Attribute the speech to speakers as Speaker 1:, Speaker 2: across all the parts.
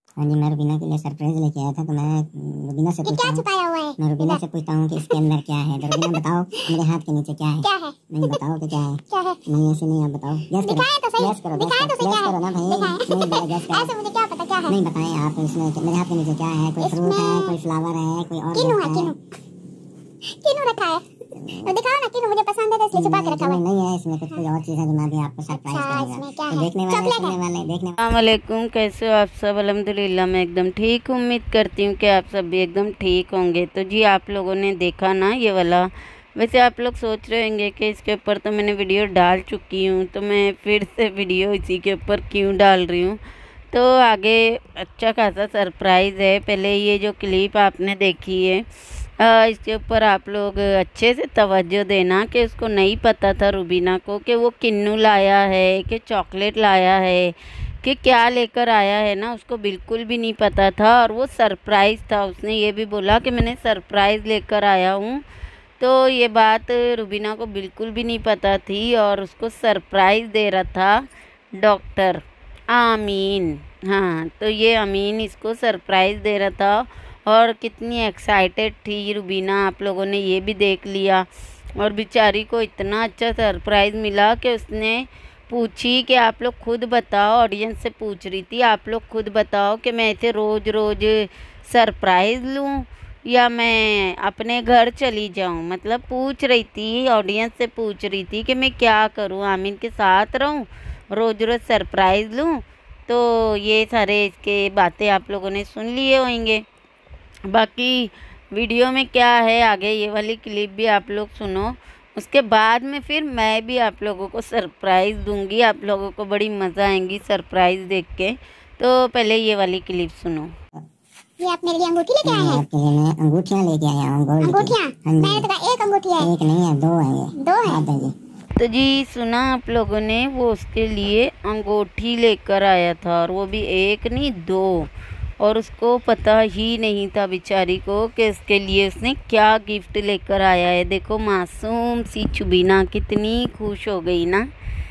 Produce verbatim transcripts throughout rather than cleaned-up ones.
Speaker 1: हाँ जी, मैं रुबीना के लिए सरप्राइज लेके आया था, तो मैं रुबीना से पूछता हूँ
Speaker 2: छुपाया हुआ है?
Speaker 1: मैं रुबीना से पूछता हूँ कि इसके अंदर क्या है। तो रुबीना बताओ मेरे हाथ के नीचे क्या है?
Speaker 2: क्या है?
Speaker 1: नहीं बताओ कि क्या है?
Speaker 2: क्या है?
Speaker 1: नहीं ऐसे नहीं, आप बताओ। यस करो,
Speaker 2: दिखाएं तो सही।
Speaker 1: यस करो,
Speaker 2: दिखाएं तो सही,
Speaker 1: यस
Speaker 2: क्या
Speaker 1: करो ना भाई। नहीं बोला यस करो।
Speaker 2: ऐसे मुझे क्या पता क्या है?
Speaker 1: नहीं बताएं आप। इसमें मेरे हाथ के नीचे क्या है? कोई फ्रूट है, कोई फ्लावर है, कोई और
Speaker 2: किनू
Speaker 1: गिफ्ट
Speaker 2: है?
Speaker 1: है?
Speaker 2: किनू किनू रखा है? तो दिखाओ ना, किनू मुझे पसंद है तो इसलिए छुपा के रखा हुआ है।
Speaker 1: नहीं है, इसमें कुछ कुछ और चीज़ है जो मैं भी आपको सरप्राइज करूंगा। तो देखने वाले सुनने वाले देखने।
Speaker 3: अस्सलाम वालेकुम, कैसे हो आप सब? अल्हम्दुलिल्लाह मैं एकदम ठीक हूँ। उम्मीद करती हूँ कि आप सब भी एकदम ठीक होंगे। तो जी आप लोगों ने देखा ना ये वाला। वैसे आप लोग सोच रहे होंगे कि इसके ऊपर तो मैंने वीडियो डाल चुकी हूँ, तो मैं फिर से वीडियो इसी के ऊपर क्यों डाल रही हूँ। तो आगे अच्छा खासा सरप्राइज़ है। पहले ये जो क्लिप आपने देखी है, आ, इसके ऊपर आप लोग अच्छे से तवज्जो देना कि उसको नहीं पता था रुबीना को कि वो किन्नू लाया है कि चॉकलेट लाया है कि क्या लेकर आया है ना, उसको बिल्कुल भी नहीं पता था। और वो सरप्राइज़ था। उसने ये भी बोला कि मैंने सरप्राइज़ लेकर आया हूँ। तो ये बात रुबीना को बिल्कुल भी नहीं पता थी और उसको सरप्राइज़ दे रहा था डॉक्टर आमीन। हाँ, तो ये अमीन इसको सरप्राइज़ दे रहा था और कितनी एक्साइटेड थी रुबीना, आप लोगों ने ये भी देख लिया। और बेचारी को इतना अच्छा सरप्राइज़ मिला कि उसने पूछी कि आप लोग खुद बताओ, ऑडियंस से पूछ रही थी, आप लोग खुद बताओ कि मैं ऐसे रोज़ रोज़ सरप्राइज़ लूँ या मैं अपने घर चली जाऊँ। मतलब पूछ रही थी, ऑडियंस से पूछ रही थी कि मैं क्या करूँ, आमीन के साथ रहूँ, रोज़ रोज़ सरप्राइज़ लूँ। तो ये सारे इसके बातें आप लोगों ने सुन लिए होंगे। बाकी वीडियो में क्या है आगे ये वाली क्लिप भी आप लोग सुनो, उसके बाद में फिर मैं भी आप लोगों को सरप्राइज़ दूंगी। आप लोगों को बड़ी मज़ा आएंगी सरप्राइज़ देख के। तो पहले ये वाली क्लिप सुनो।
Speaker 2: ये आप मेरे लिए अंगूठी लेके आए हैं?
Speaker 1: आपके लिए मैं अंगूठियाँ लेके आया हूँ, गोल्ड की।
Speaker 2: अंगूठियाँ?
Speaker 1: हाँ जी।
Speaker 2: मैंने तो कहा एक अंगूठी है।
Speaker 1: एक नहीं है, दो है ये।
Speaker 2: दो है?
Speaker 1: हाँ जी।
Speaker 3: तो जी सुना आप लोगों ने, वो उसके लिए अंगूठी लेकर आया था और वो भी एक नहीं दो। और उसको पता ही नहीं था बेचारी को कि इसके लिए उसने क्या गिफ्ट लेकर आया है। देखो मासूम सी चुबीना कितनी खुश हो गई ना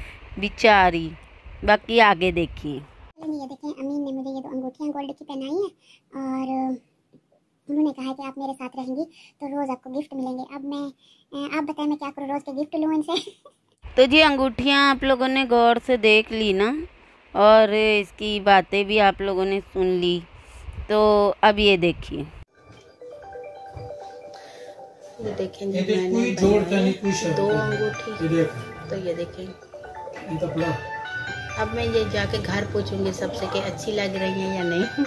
Speaker 3: बेचारी। बाकी आगे देखिए।
Speaker 2: ये देखें, अमीन ने मुझे ये दो अंगूठियाँ गोल्ड की पहनाई है और उन्होंने कहा कि आप मेरे साथ रहेंगी तो रोज़ आपको गिफ्ट मिलेंगे। अब मैं आप बताएं मैं क्या करूँ, रोज़ के गिफ्ट लूँ इनसे?
Speaker 3: तो जी अंगूठियाँ आप लोगों ने गौर से देख ली ना, और इसकी बातें भी आप लोगों ने सुन ली। तो अब ये देखिए।
Speaker 4: ये देखें जी, मैंने दो अंगूठी, तो ये देखें। अब मैं ये जाके घर पूछूंगी सबसे कि अच्छी लग रही है या नहीं।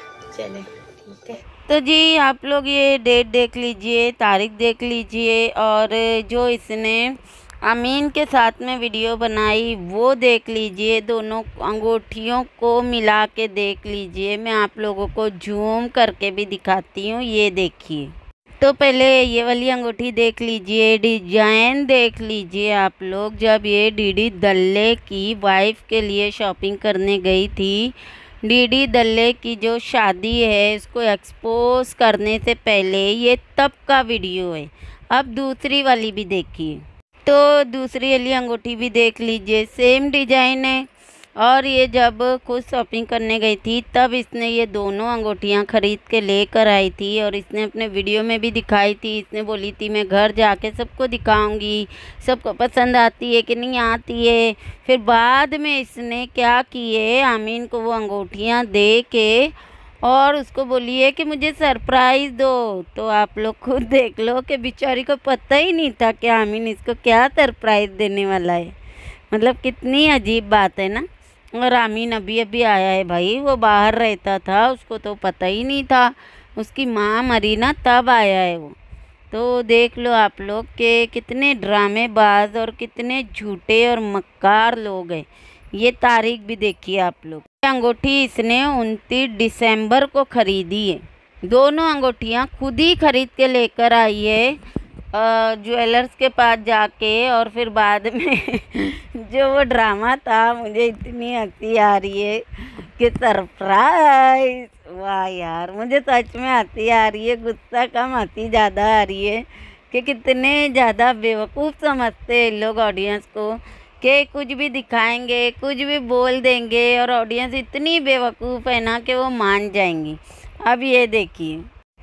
Speaker 4: चले ठीक है।
Speaker 3: तो जी आप लोग ये डेट देख लीजिए, तारीख देख लीजिए, और जो इसने अमीन के साथ में वीडियो बनाई वो देख लीजिए। दोनों अंगूठियों को मिला के देख लीजिए। मैं आप लोगों को जूम करके भी दिखाती हूँ, ये देखिए। तो पहले ये वाली अंगूठी देख लीजिए, डिजाइन देख लीजिए आप लोग। जब ये डीडी दल्ले की वाइफ के लिए शॉपिंग करने गई थी, डीडी दल्ले की जो शादी है इसको एक्सपोज करने से पहले, ये तब का वीडियो है। अब दूसरी वाली भी देखिए। तो दूसरी वाली अंगूठी भी देख लीजिए, सेम डिजाइन है। और ये जब खुद शॉपिंग करने गई थी तब इसने ये दोनों अंगूठियाँ ख़रीद के लेकर आई थी और इसने अपने वीडियो में भी दिखाई थी। इसने बोली थी मैं घर जाके सबको दिखाऊंगी, सबको पसंद आती है कि नहीं आती है। फिर बाद में इसने क्या किए, आमीन को वो अंगूठियाँ दे के और उसको बोलिए कि मुझे सरप्राइज़ दो। तो आप लोग खुद देख लो कि बेचारी को पता ही नहीं था कि आमीन इसको क्या सरप्राइज़ देने वाला है। मतलब कितनी अजीब बात है ना। और आमीन अभी अभी आया है भाई, वो बाहर रहता था, उसको तो पता ही नहीं था। उसकी माँ मरी ना तब आया है वो। तो देख लो आप लोग कि कितने ड्रामेबाज और कितने झूठे और मक्कार लोग हैं। ये तारीख भी देखिए आप लोग। अंगूठी इसने उनतीस दिसंबर को खरीदी है। दोनों अंगूठियाँ खुद ही खरीद के लेकर आई है ज्वेलर्स के पास जाके। और फिर बाद में जो वो ड्रामा था, मुझे इतनी हंसी आ रही है कि सरप्राइज, वाह यार, मुझे सच में हंसी आ रही है, गुस्सा कम हंसी ज़्यादा आ रही है कि कितने ज़्यादा बेवकूफ़ समझते हैं लोग ऑडियंस को कि कुछ भी दिखाएंगे, कुछ भी बोल देंगे और ऑडियंस इतनी बेवकूफ़ है ना कि वो मान जाएंगी। अब ये देखिए,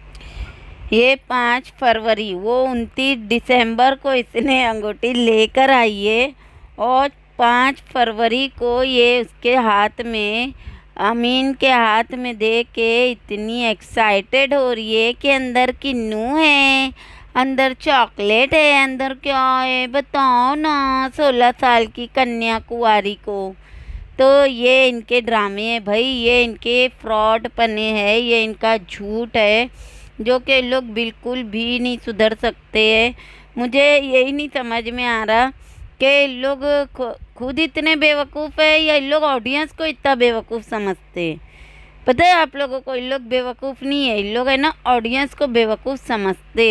Speaker 3: ये पाँच फरवरी वो उनतीस दिसंबर को इसने अंगूठी लेकर आई है और पाँच फरवरी को ये उसके हाथ में, अमीन के हाथ में दे के इतनी एक्साइटेड हो रही है कि अंदर किन्नू है, अंदर चॉकलेट है, अंदर क्या है बताओ ना, सोलह साल की कन्या कुंवारी को। तो ये इनके ड्रामे हैं भाई, ये इनके फ्रॉड पने हैं, ये इनका झूठ है जो कि लोग बिल्कुल भी नहीं सुधर सकते हैं। मुझे यही नहीं समझ में आ रहा कि लोग खुद इतने बेवकूफ़ है या इन लोग ऑडियंस को इतना बेवकूफ़ समझते हैं। पता है आप लोगों को, इन लोग बेवकूफ़ नहीं है, इन लोग है ना ऑडियंस को बेवकूफ़ समझते।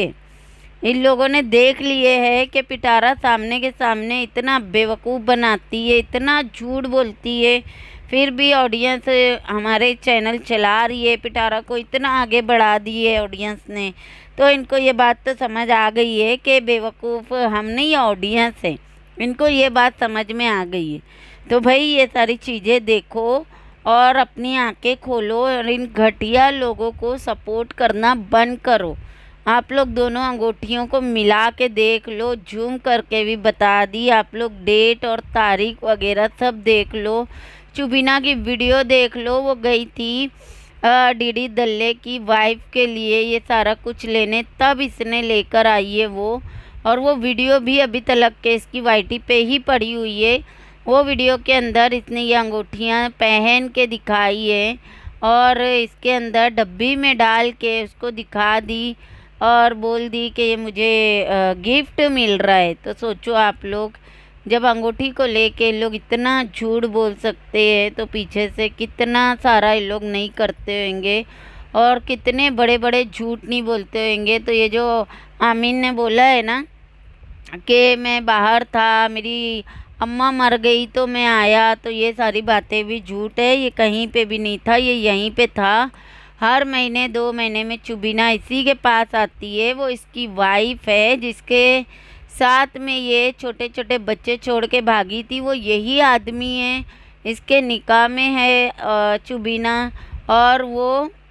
Speaker 3: इन लोगों ने देख लिए है कि पिटारा सामने के सामने इतना बेवकूफ़ बनाती है, इतना झूठ बोलती है, फिर भी ऑडियंस हमारे चैनल चला रही है। पिटारा को इतना आगे बढ़ा दिए ऑडियंस ने, तो इनको ये बात तो समझ आ गई है कि बेवकूफ़ हम नहीं, ऑडियंस है। इनको ये बात समझ में आ गई है। तो भाई ये सारी चीज़ें देखो और अपनी आंखें खोलो और इन घटिया लोगों को सपोर्ट करना बंद करो। आप लोग दोनों अंगूठियों को मिला के देख लो, जूम करके भी बता दी, आप लोग डेट और तारीख वगैरह सब देख लो। चुबीना की वीडियो देख लो, वो गई थी डीडी दल्ले की वाइफ के लिए ये सारा कुछ लेने, तब इसने लेकर आई है वो। और वो वीडियो भी अभी तलक के इसकी वाईटी पे ही पड़ी हुई है। वो वीडियो के अंदर इसने ये अंगूठियाँ पहन के दिखाई है और इसके अंदर डब्बी में डाल के उसको दिखा दी और बोल दी कि ये मुझे गिफ्ट मिल रहा है। तो सोचो आप लोग, जब अंगूठी को लेके लोग इतना झूठ बोल सकते हैं तो पीछे से कितना सारा ये लोग नहीं करते होंगे और कितने बड़े बड़े झूठ नहीं बोलते होंगे। तो ये जो आमीन ने बोला है ना कि मैं बाहर था, मेरी अम्मा मर गई तो मैं आया, तो ये सारी बातें भी झूठ है। ये कहीं पे भी नहीं था, ये यहीं पे था। हर महीने दो महीने में चुबीना इसी के पास आती है। वो इसकी वाइफ है जिसके साथ में ये छोटे छोटे बच्चे छोड़ के भागी थी, वो यही आदमी है, इसके निकाह में है चुबीना। और वो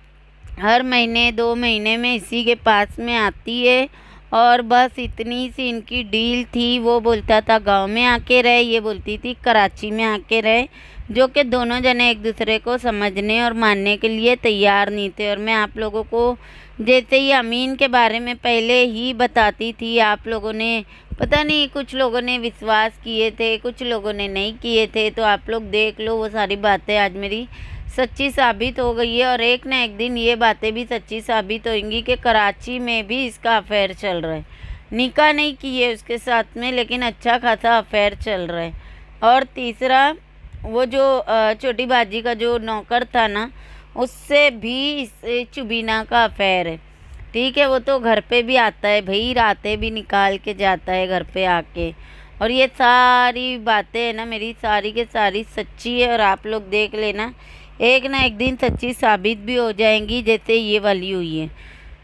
Speaker 3: हर महीने दो महीने में इसी के पास में आती है और बस इतनी सी इनकी डील थी। वो बोलता था गांव में आके रहे, ये बोलती थी कराची में आके रहे, जो कि दोनों जने एक दूसरे को समझने और मानने के लिए तैयार नहीं थे। और मैं आप लोगों को जैसे ही अमीन के बारे में पहले ही बताती थी, आप लोगों ने पता नहीं, कुछ लोगों ने विश्वास किए थे, कुछ लोगों ने नहीं किए थे। तो आप लोग देख लो, वो सारी बातें आज मेरी सच्ची साबित हो गई है और एक ना एक दिन ये बातें भी सच्ची साबित होंगी कि कराची में भी इसका अफेयर चल रहा है। निकाह नहीं की है उसके साथ में, लेकिन अच्छा खासा अफेयर चल रहा है। और तीसरा, वो जो छोटी बाजी का जो नौकर था ना, उससे भी इस चुबीना का अफेयर है। ठीक है, वो तो घर पे भी आता है भाई, रातें भी निकाल के जाता है घर पे आके। और ये सारी बातें है ना मेरी, सारी के सारी सच्ची है और आप लोग देख लेना, एक ना एक दिन सच्ची साबित भी हो जाएंगी, जैसे ये वाली हुई है।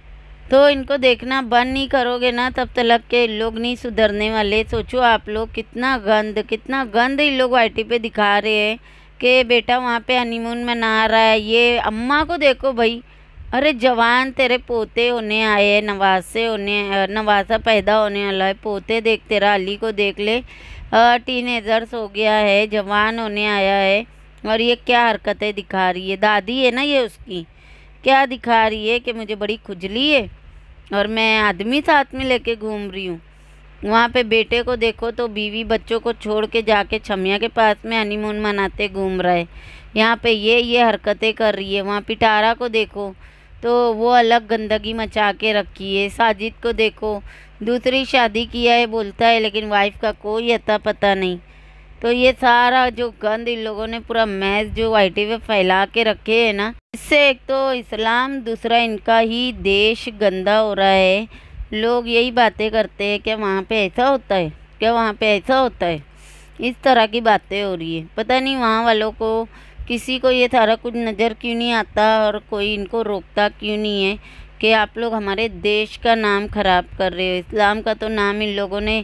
Speaker 3: तो इनको देखना बंद नहीं करोगे ना, तब तक के लोग नहीं सुधरने वाले। सोचो आप लोग, कितना गंद कितना गंद इन लोग वाईटी पे दिखा रहे हैं कि बेटा वहाँ पे हनीमून मना रहा है। ये अम्मा को देखो भाई, अरे जवान तेरे पोते होने आए हैं, नवासे होने नवासा पैदा होने वाला है, पोते देख, तेरा अली को देख ले, टीनेजर्स हो गया है, जवान होने आया है, और ये क्या हरकतें दिखा रही है। दादी है ना ये उसकी, क्या दिखा रही है कि मुझे बड़ी खुजली है और मैं आदमी साथ में लेके घूम रही हूँ। वहाँ पे बेटे को देखो तो बीवी बच्चों को छोड़ के जाके छमिया के पास में हनीमून मनाते घूम रहा है। यहाँ पे ये ये हरकतें कर रही है। वहाँ पिटारा को देखो तो वो अलग गंदगी मचा के रखी है। साजिद को देखो, दूसरी शादी किया है बोलता है, लेकिन वाइफ का कोई अता पता नहीं। तो ये सारा जो गंद इन लोगों ने पूरा मैच जो वाईटी पे फैला के रखे है ना, इससे एक तो इस्लाम, दूसरा इनका ही देश गंदा हो रहा है। लोग यही बातें करते हैं कि वहाँ पे ऐसा होता है, क्या वहाँ पे ऐसा होता है, इस तरह की बातें हो रही है। पता नहीं वहाँ वालों को किसी को ये सारा कुछ नज़र क्यों नहीं आता और कोई इनको रोकता क्यों नहीं है कि आप लोग हमारे देश का नाम ख़राब कर रहे हो। इस्लाम का तो नाम इन लोगों ने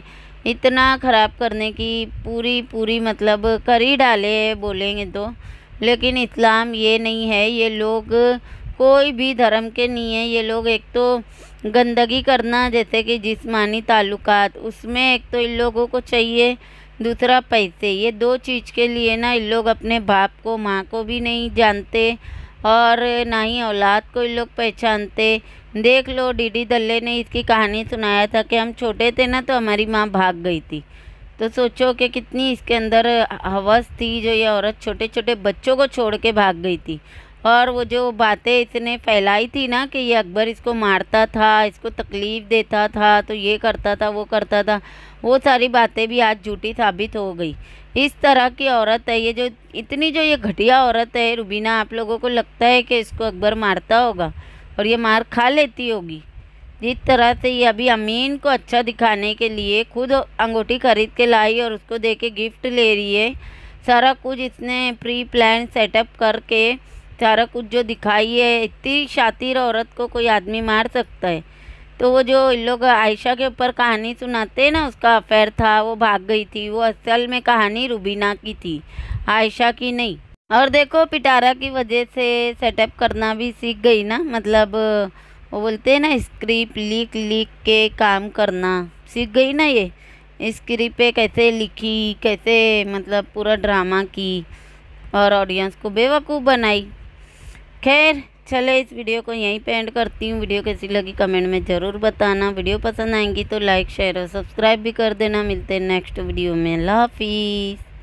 Speaker 3: इतना ख़राब करने की पूरी पूरी मतलब कर ही डाले बोलेंगे तो। लेकिन इस्लाम ये नहीं है, ये लोग कोई भी धर्म के नहीं है। ये लोग एक तो गंदगी करना, जैसे कि जिस्मानी ताल्लुकात, उसमें एक तो इन लोगों को चाहिए, दूसरा पैसे। ये दो चीज़ के लिए ना इन लोग अपने बाप को माँ को भी नहीं जानते और ना ही औलाद को इन लोग पहचानते। देख लो, डीडी दल्ले ने इसकी कहानी सुनाया था कि हम छोटे थे ना तो हमारी माँ भाग गई थी। तो सोचो कि कितनी इसके अंदर हवस थी, जो ये औरत छोटे छोटे बच्चों को छोड़ के भाग गई थी। और वो जो बातें इसने फैलाई थी ना कि ये अकबर इसको मारता था, इसको तकलीफ़ देता था, तो ये करता था वो करता था, वो सारी बातें भी आज झूठी साबित हो गई। इस तरह की औरत है ये, जो इतनी जो ये घटिया औरत है रुबीना। आप लोगों को लगता है कि इसको अकबर मारता होगा और ये मार खा लेती होगी? जिस तरह से ये अभी अमीन को अच्छा दिखाने के लिए खुद अंगूठी खरीद के लाई और उसको दे के गिफ्ट ले रही है। सारा कुछ इसने प्री प्लान सेटअप करके सारा कुछ जो दिखाई है। इतनी शातिर औरत को कोई आदमी मार सकता है? तो वो जो इन लोग आयशा के ऊपर कहानी सुनाते हैं ना, उसका अफेयर था, वो भाग गई थी, वो असल में कहानी रुबीना की थी, आयशा की नहीं। और देखो, पिटारा की वजह से सेटअप करना भी सीख गई ना। मतलब वो बोलते हैं ना, स्क्रिप्ट लिख लिख के काम करना सीख गई ना। ये स्क्रिप्ट पे कैसे लिखी, कैसे मतलब पूरा ड्रामा की और ऑडियंस को बेवकूफ़ बनाई। खैर चले, इस वीडियो को यहीं पे एंड करती हूँ। वीडियो कैसी लगी कमेंट में ज़रूर बताना। वीडियो पसंद आएंगी तो लाइक शेयर और सब्सक्राइब भी कर देना। मिलते हैं नेक्स्ट वीडियो में। अल्लाह हाफिज़।